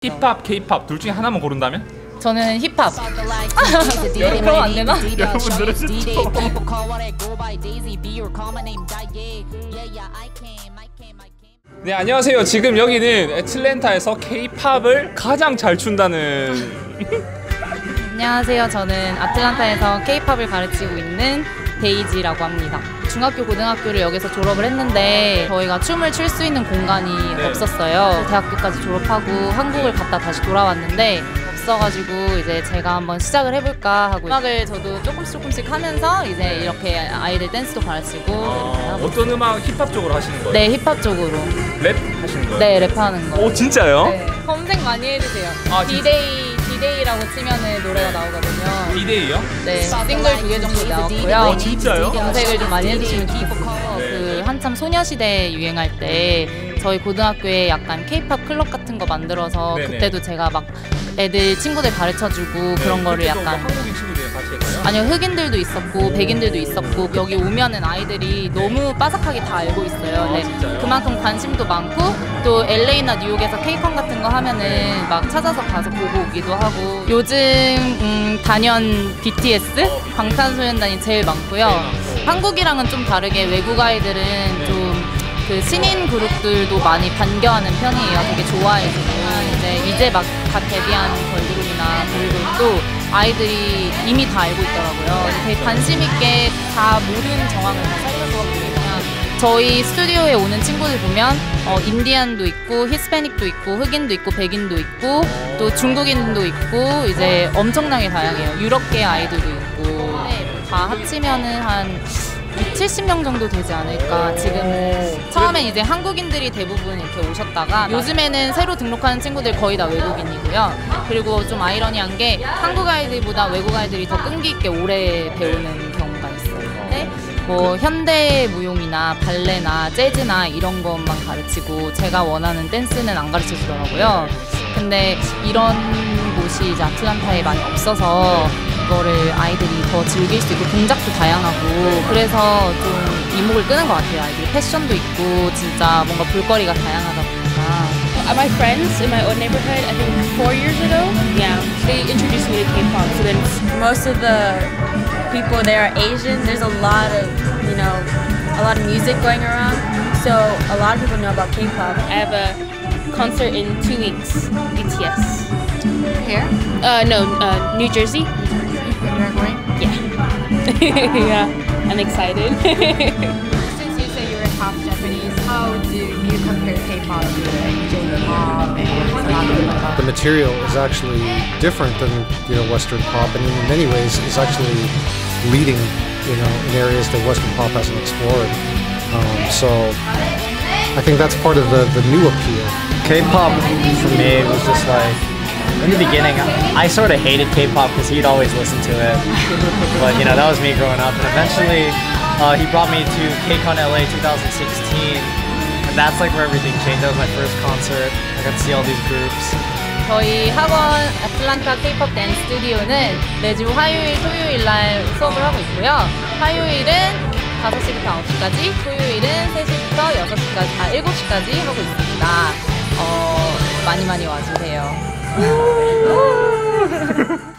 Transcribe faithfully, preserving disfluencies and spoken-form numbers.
힙합, 케이팝 둘 중에 하나만 고른다면? 저는 힙합. 그럼 안 되나? 여러분들은 네, 안녕하세요. 지금 여기는 애틀랜타에서 케이팝을 가장 잘 춘다는 안녕하세요. 저는 아틀란타에서 케이팝을 가르치고 있는 데이지라고 합니다. 중학교, 고등학교를 여기서 졸업을 했는데 저희가 춤을 출 수 있는 공간이 네. 없었어요. 대학교까지 졸업하고 한국을 갔다 다시 돌아왔는데 없어가지고 이제 제가 한번 시작을 해볼까 하고 음악을 저도 조금씩 조금씩 하면서 이제 이렇게 아이들 댄스도 가르치고 아, 어떤 음악 힙합 쪽으로 하시는 거예요? 네, 힙합 쪽으로. 랩 하시는 거예요? 네, 랩하는 거. 오, 진짜요? 네. 검색 많이 해주세요. 아, 디데이, 디데이라고 치면은 노래가 나오거든요. 디데이요? 네, 싱글 두 개 정도 나왔고요. 어, 진짜요? 검색을 좀 많이 해주시면 좋겠어요. 네. 그 한참 소녀시대 유행할 때 저희 고등학교에 약간 케이팝 클럽 같은 거 만들어서 네네. 그때도 제가 막 애들 친구들 가르쳐주고 그런 거를 그때도 약간 뭐 한국인 친구들 같이 했나요? 아니요, 흑인들도 있었고 백인들도 있었고 여기 오면은 아이들이 너무 빠삭하게 다 알고 있어요. 네. 진짜요? 그만큼 관심도 많고 또 엘에이나 뉴욕에서 케이콘 같은 거 하면은 막 찾아서 가서 보고 오기도 하고 요즘 음, 단연 비티에스, 방탄소년단이 제일 많고요. 한국이랑은 좀 다르게 외국 아이들은 좀 그 신인 그룹들도 많이 반겨하는 편이에요. 되게 좋아해주고 이제 이제 막 갓 데뷔한 걸그룹이나 보이그룹도 아이들이 이미 다 알고 있더라고요. 되게 관심 있게 다 모든 정황을 다 살려서 보니까 저희 스튜디오에 오는 친구들 보면 어, 인디안도 있고 히스패닉도 있고 흑인도 있고 백인도 있고 또 중국인도 있고 이제 엄청나게 다양해요. 유럽계 아이들도 있고 다 합치면은 한 육칠십 명 정도 되지 않을까. 지금 처음엔 이제 한국인들이 대부분 이렇게 오셨다가 요즘에는 새로 등록하는 친구들 거의 다 외국인이고요. 그리고 좀 아이러니한 게 한국 아이들보다 외국 아이들이 더 끈기 있게 오래 배우는 경우가 있어요. 네? 뭐 현대 무용이나 발레나 재즈나 이런 것만 가르치고 제가 원하는 댄스는 안 가르쳐 주더라고요. 근데 이런 곳이 이제 아틀란타에 많이 없어서 이거를 아이들이 더 즐길 수 있고 동작도 다양하고 그래서 좀 이목을 끄는 것 같아요. 아이들이 패션도 있고 진짜 뭔가 볼거리가 다양하다 보니까. My friends in my old neighborhood, I think four years ago, yeah, they introduced me to K-pop. So then most of the people there are Asian. There's a lot of, you know, a lot of music going around. So a lot of people know about K-pop. I have a concert in two weeks, B T S. Here? Uh, no, uh, New Jersey. You're going? Yeah. Yeah, I'm excited. Since you say you're half Japanese, how do you compare K-pop to like J-pop and The material is actually different than, you know, Western pop, and in many ways is actually leading, you know, in areas that Western pop hasn't explored. Um, so I think that's part of the, the new appeal. K-pop for me was just like, in the beginning, I sort of hated K-pop because he'd always listen to it. But you know, that was me growing up. And eventually, uh, he brought me to KCON L A twenty sixteen, and that's like where everything changed. That was my first concert. I got to see all these groups. 저희 학원 아틀란타 K-pop 댄스 스튜디오는 매주 화요일, 토요일 날 수업을 하고 있고요. 화요일은 다섯 시부터 아홉 시까지, 토요일은 세 시부터 여섯 시까지, 아, 일곱 시까지 하고 있습니다. 어, 많이 많이 와주세요.